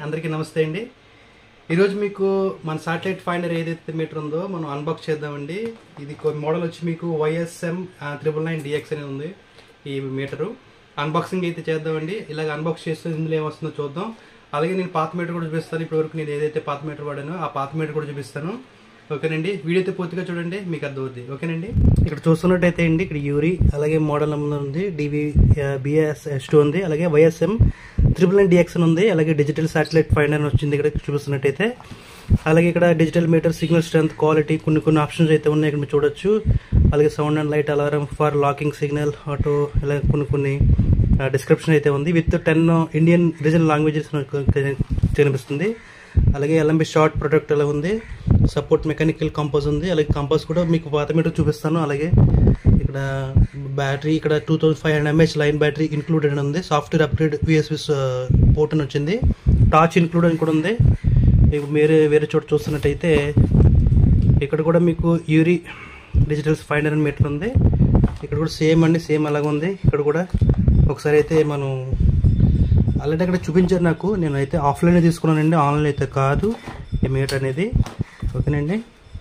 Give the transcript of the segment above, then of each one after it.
అందరికీ నమస్తే అండి. ఈరోజు మీకు మన సాటిలైట్ ఫైండర్ ఏదైతే మీటర్ ఉందో మనం అన్బాక్స్ చేద్దామండి. ఇది మోడల్ వచ్చి మీకు YSM999DX అనేది ఉంది. ఈ మీటరు అన్బాక్సింగ్ అయితే చేద్దామండి. ఇలాగ అన్బాక్స్ చేస్తే ఇందులో ఏమొస్తుందో చూద్దాం. అలాగే నేను పాత మీటర్ కూడా చూపిస్తాను. ఇప్పటివరకు నేను ఏదైతే పాత మీటర్ వాడానో ఆ పాత మీటర్ కూడా చూపిస్తాను. ఓకేనండి, వీడియో అయితే పూర్తిగా చూడండి, మీకు అర్థమవుతుంది. ఓకేనండి, ఇక్కడ చూస్తున్నట్టయితే అండి, ఇక్కడ యూరి అలాగే మోడల్ నెంబర్ ఉంది, BS2 ఉంది, అలాగే YSM999DX ఉంది, అలాగే డిజిటల్ సాటిలైట్ ఫైండర్ వచ్చింది ఇక్కడ చూపిస్తున్నట్టయితే. అలాగే ఇక్కడ digital meter, signal strength, quality కొన్ని ఆప్షన్స్ అయితే ఉన్నాయి ఇక్కడ మీరు చూడొచ్చు. అలాగే sound and light alarm for locking signal auto, ఇలా కొన్ని డిస్క్రిప్షన్ అయితే ఉంది. విత్ 10 ఇండియన్ రీజనల్ లాంగ్వేజెస్ కనిపిస్తుంది. అలాగే LMB షార్ట్ ప్రొడక్ట్ అలా ఉంది. సపోర్ట్ మెకానికల్ కంపాస్ ఉంది. అలాగే కంపాస్ కూడా మీకు పాత మీటర్ చూపిస్తాను. అలాగే ఇక్కడ బ్యాటరీ, ఇక్కడ 2500 mAh లైన్ బ్యాటరీ ఇంక్లూడెడ్ ఉంది. సాఫ్ట్వేర్ అప్గ్రేడ్ USB పోర్ట్ అని వచ్చింది. టార్చ్ ఇంక్లూడ్ అని కూడా ఉంది. మీరు వేరే చోట చూస్తున్నట్టయితే ఇక్కడ కూడా మీకు యూరి డిజిటల్ ఫైండర్ అని మీటర్ ఉంది. ఇక్కడ కూడా సేమ్ అండి, సేమ్ అలాగే ఉంది. ఇక్కడ కూడా ఒకసారి అయితే మనం ఆల్రెడీ అక్కడ చూపించారు నాకు. నేను అయితే ఆఫ్లైన్ తీసుకున్నానండి, ఆన్లైన్ అయితే కాదు ఈ మీటర్ అనేది. ఓకేనండి,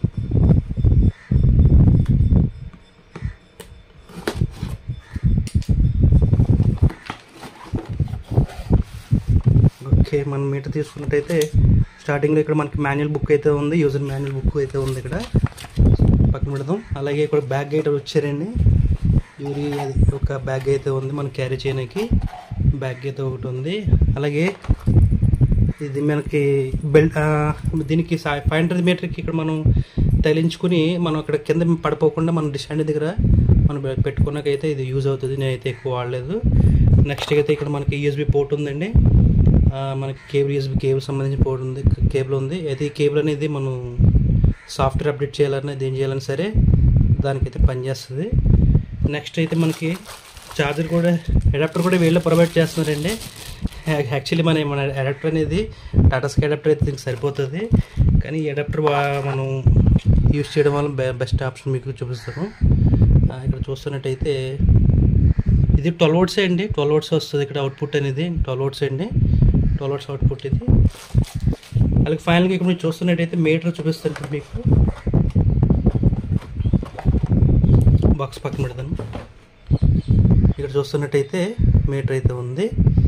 ఓకే మనం మీటర్ తీసుకున్నట్టయితే స్టార్టింగ్లో ఇక్కడ మనకి మాన్యువల్ బుక్ అయితే ఉంది, యూజర్ మాన్యువల్ బుక్ అయితే ఉంది. ఇక్కడ పక్కన పెడదాం. అలాగే ఇక్కడ బ్యాగ్ అయితే వచ్చారండి, యూరి ఒక బ్యాగ్ అయితే ఉంది మనం క్యారీ చేయడానికి. బ్యాగ్ అయితే ఒకటి ఉంది. అలాగే ఇది మనకి బెల్ట్, దీనికి ఫైండర్ మీటర్కి ఇక్కడ మనం తగిలించుకుని మనం అక్కడ కింద పడిపోకుండా మనం స్టాండ్ దగ్గర మనం పెట్టుకున్నాకైతే ఇది యూజ్ అవుతుంది. నేనైతే ఎక్కువ వాడలేదు. నెక్స్ట్ అయితే ఇక్కడ మనకి USB పోర్ట్ ఉందండి. మనకి USB కేబుల్ సంబంధించిన పోర్ట్ ఉంది, కేబుల్ ఉంది. అయితే ఈ కేబుల్ అనేది మనం సాఫ్ట్వేర్ అప్డేట్ చేయాలన్నా దేని చేయాలన్నా సరే దానికైతే పనిచేస్తుంది. నెక్స్ట్ అయితే మనకి చార్జర్ కూడా, అడాప్టర్ కూడా వీళ్ళు ప్రొవైడ్ చేస్తున్నారండి. యాక్చువల్లీ మన అడాప్టర్ అనేది టాటాస్కీ అడాప్టర్ అయితే దీనికి సరిపోతుంది, కానీ ఈ అడాప్టర్ మనం యూజ్ చేయడం వల్ల బెస్ట్ ఆప్షన్ మీకు చూపిస్తాను. ఇక్కడ చూస్తున్నట్టయితే ఇది 12 volts అండి, 12 volts వస్తుంది ఇక్కడ అవుట్పుట్ అనేది. 12 volts అండి, 12 volts అవుట్పుట్ ఇది. అలాగే ఫైనల్గా ఇక్కడ మీరు చూస్తున్నట్టయితే మీటర్ చూపిస్తాను. ఇప్పుడు మీకు బాక్స్ పక్కన పెడతాను. ఇక్కడ చూస్తున్నట్టయితే మీటర్ అయితే ఉంది,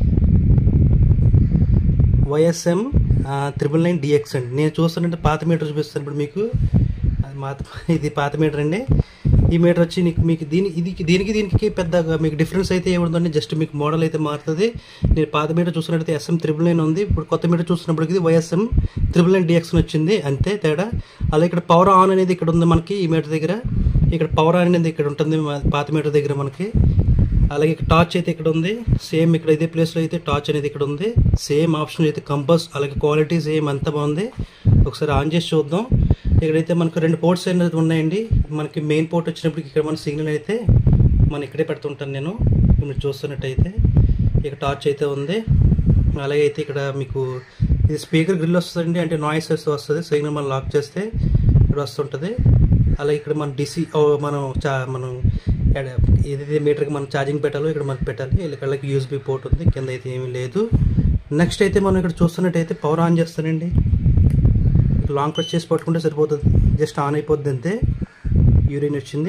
YSM999DX అండి. నేను చూస్తున్నట్టు పాత మీటర్ చూపిస్తాను ఇప్పుడు మీకు. ఇది పాత మీటర్ అండి. ఈ మీటర్ వచ్చి మీకు దీనికి పెద్దగా మీకు డిఫరెన్స్ అయితే ఏముందండి, జస్ట్ మీకు మోడల్ అయితే మారుతుంది. నేను పాత మీటర్ చూస్తున్నట్టయితే SM999 ఉంది. ఇప్పుడు కొత్త మీటర్ చూస్తున్నప్పటికి ఇది YSM999DX వచ్చింది, అంతే తేడా. అలాగే ఇక్కడ పవర్ ఆన్ అనేది ఇక్కడ ఉంది మనకి ఈ మీటర్ దగ్గర. ఇక్కడ పవర్ ఆన్ అనేది ఇక్కడ ఉంటుంది పాత మీటర్ దగ్గర మనకి. అలాగే టార్చ్ అయితే ఇక్కడ ఉంది, సేమ్ ఇక్కడ ఇదే ప్లేస్లో అయితే టార్చ్ అనేది ఇక్కడ ఉంది. సేమ్ ఆప్షన్ అయితే కంపాస్, అలాగే క్వాలిటీ సేమ్ అంతా బాగుంది. ఒకసారి ఆన్ చేసి చూద్దాం. ఇక్కడైతే మనకు 2 పోర్ట్స్ అనేది ఉన్నాయండి. మనకి మెయిన్ పోర్ట్ వచ్చినప్పటికి ఇక్కడ మన సిగ్నల్ అయితే మనం ఇక్కడే పెడుతుంటాను నేను. మీరు చూస్తున్నట్టయితే ఇక్కడ టార్చ్ అయితే ఉంది. అలాగే అయితే ఇక్కడ మీకు ఇది స్పీకర్ గ్రిల్ వస్తుందండి, అంటే నాయిస్ వస్తుంది. సిగ్నల్ మనం లాక్ చేస్తే ఇక్కడ వస్తుంటుంది. అలాగే ఇక్కడ మన DC మనం ఏదైతే మీటర్కి మనం ఛార్జింగ్ పెట్టాలో ఇక్కడ మనకి పెట్టాలి. ఇక్కడికి USB పోర్ట్ ఉంది, కింద అయితే ఏమీ లేదు. నెక్స్ట్ అయితే మనం ఇక్కడ చూస్తున్నట్టయితే పవర్ ఆన్ చేస్తానండి. లాంగ్ ప్రెస్ చేసి పట్టుకుంటే సరిపోతుంది, జస్ట్ ఆన్ అయిపోద్ది అంతే. యూరిన్ వచ్చింది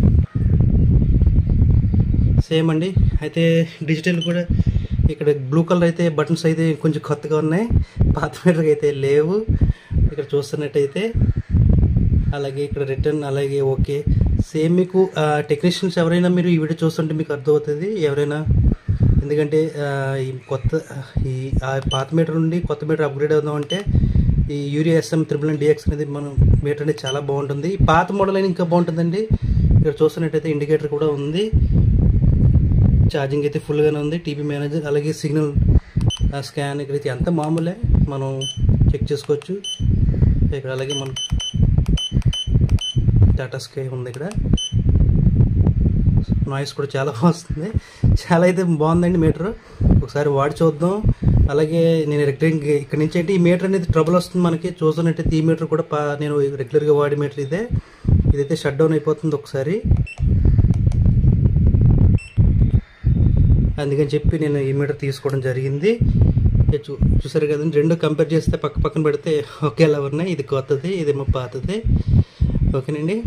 సేమ్ అండి. అయితే డిజిటల్ కూడా ఇక్కడ బ్లూ కలర్ అయితే బటన్స్ అయితే కొంచెం కొత్తగా ఉన్నాయి, పాత మీటర్కి అయితే లేవు ఇక్కడ చూస్తున్నట్టయితే. అలాగే ఇక్కడ రిటర్న్, అలాగే ఓకే. సేమ్ మీకు టెక్నీషియన్స్ ఎవరైనా మీరు ఈ వీడియో చూస్తుంటే మీకు అర్థమవుతుంది ఎవరైనా, ఎందుకంటే ఈ పాత మీటర్ నుండి కొత్త మీటర్ అప్గ్రేడ్ అవుదామంటే ఈ యూరి YSM999DX అనేది మనం మీటర్ అనేది చాలా బాగుంటుంది. ఈ పాత మోడల్ అయినా ఇంకా బాగుంటుందండి. ఇక్కడ చూస్తున్నట్టయితే ఇండికేటర్ కూడా ఉంది, ఛార్జింగ్ అయితే ఫుల్గానే ఉంది, TP మేనేజర్, అలాగే సిగ్నల్ స్కాన్ ఇక్కడైతే అంత మామూలే, మనం చెక్ చేసుకోవచ్చు ఇక్కడ. అలాగే మనం టాటాస్కీ ఉంది ఇక్కడ. నాయిస్ కూడా చాలా వస్తుంది, చాలా అయితే బాగుందండి మీటర్. ఒకసారి వాడి చూద్దాం. అలాగే నేను ఇక్కడ నుంచి అయితే ఈ మీటర్ అనేది ట్రబుల్ వస్తుంది మనకి. చూస్తున్నట్టయితే ఈ మీటర్ కూడా నేను రెగ్యులర్గా వాడే మీటర్ ఇదైతే షట్ డౌన్ అయిపోతుంది ఒకసారి. అందుకని చెప్పి నేను ఈ మీటర్ తీసుకోవడం జరిగింది. చూసారు కదండి, రెండు కంపేర్ చేస్తే పక్క పక్కన పెడితే ఒకేలా ఉన్నాయి. ఇది కొత్తది, ఇదేమో పాతది. ఓకేనండి.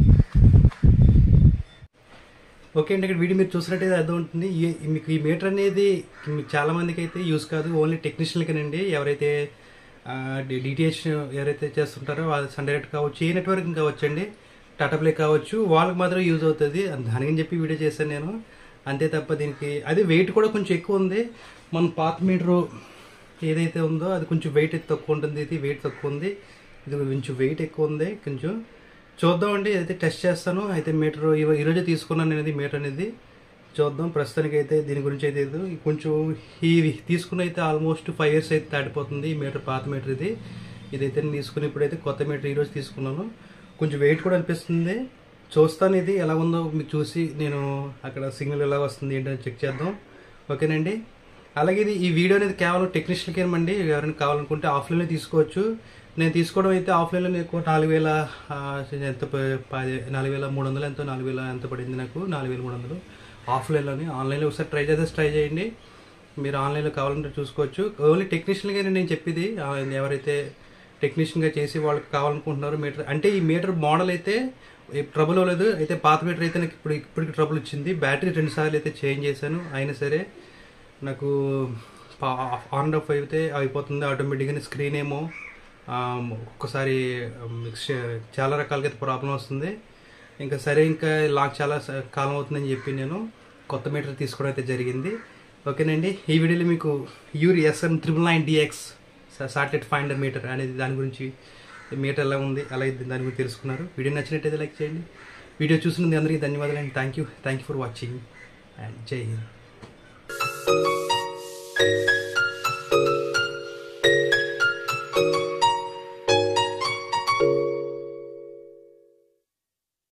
ఓకే అండి, ఇక్కడ వీడియో మీరు చూసినట్టయితే అర్థం ఉంటుంది. మీకు ఈ మీటర్ అనేది మీకు చాలామందికి అయితే యూజ్ కాదు, ఓన్లీ టెక్నీషియన్కేనండి. ఎవరైతే డిటిహెచ్ ఎవరైతే చేస్తుంటారో వాళ్ళు సన్ డైరెక్ట్ కావచ్చు, ఏ నెట్వర్క్ కావచ్చు అండి, టాటాప్లే కావచ్చు, వాళ్ళకి మాత్రం యూజ్ అవుతుంది. దానికని చెప్పి వీడియో చేశాను నేను, అంతే తప్ప దీనికి అది వెయిట్ కూడా కొంచెం ఎక్కువ ఉంది. మన పాత మీటరు ఏదైతే ఉందో అది కొంచెం వెయిట్ తక్కువ ఉంటుంది, ఇది వెయిట్ తక్కువ ఉంది, ఇది కొంచెం వెయిట్ ఎక్కువ ఉంది. కొంచెం చూద్దామండి, అయితే టెస్ట్ చేస్తాను. అయితే మీటర్ ఈరోజే తీసుకున్నాను నేను, మీటర్ అనేది చూద్దాం. ప్రస్తుతానికి అయితే దీని గురించి అయితే కొంచెం ఈ తీసుకుని అయితే ఆల్మోస్ట్ 5 years అయితే దాటిపోతుంది. ఈ మీటర్ పాత మీటర్ ఇదైతే నేను తీసుకుని ఇప్పుడైతే కొత్త మీటర్ ఈరోజు తీసుకున్నాను. కొంచెం వెయిట్ కూడా అనిపిస్తుంది. చూస్తాను ఇది ఎలా ఉందో మీకు చూసి, నేను అక్కడ సిగ్నల్ ఎలా వస్తుంది ఏంటని చెక్ చేద్దాం. ఓకేనండి. అలాగే ఈ వీడియో అనేది కేవలం టెక్నీషియన్కి ఏమండి, ఎవరైనా కావాలనుకుంటే ఆఫ్లైన్లో తీసుకోవచ్చు. నేను తీసుకోవడం అయితే ఆఫ్లైన్లో ఎక్కువ 4,000 ఎంత 4,300 ఎంతో 4,000 ఎంత పడింది నాకు, 4,300 ఆఫ్లైన్లోని. ఆన్లైన్లో ఒకసారి ట్రై చేయండి. మీరు ఆన్లైన్లో కావాలంటే చూసుకోవచ్చు. ఓన్లీ టెక్నీషియన్గా నేను చెప్పేది, ఎవరైతే టెక్నీషియన్గా చేసి వాళ్ళకి కావాలనుకుంటున్నారో మీటర్. అంటే ఈ మీటర్ మోడల్ అయితే ట్రబుల్ అవ్వలేదు. అయితే పాత మీటర్ అయితే నాకు ఇప్పటికి ట్రబుల్ వచ్చింది. బ్యాటరీ 2 సార్లు అయితే చేంజ్ చేశాను, అయినా సరే నాకు ఆన్ అండ్ ఆఫ్ అయితే అయిపోతుంది ఆటోమేటిక్గా. స్క్రీన్ ఏమో ఒక్కసారి చాలా రకాలుగా ప్రాబ్లం వస్తుంది. ఇంకా సరే, ఇంకా లాక్ చాలా కాలం అవుతుందని చెప్పి నేను కొత్త మీటర్ తీసుకోవడం అయితే జరిగింది. ఓకేనండి. ఈ వీడియోలో మీకు YURI YSM999DX satellite finder metre అనేది దాని గురించి, మీటర్ ఎలా ఉంది అలా దాని గురించి తెలుసుకున్నారు. వీడియో నచ్చినట్టయితే లైక్ చేయండి. వీడియో చూసినందుకు అందరికీ ధన్యవాదాలు అండి. Thank you for watching and జై హింద్.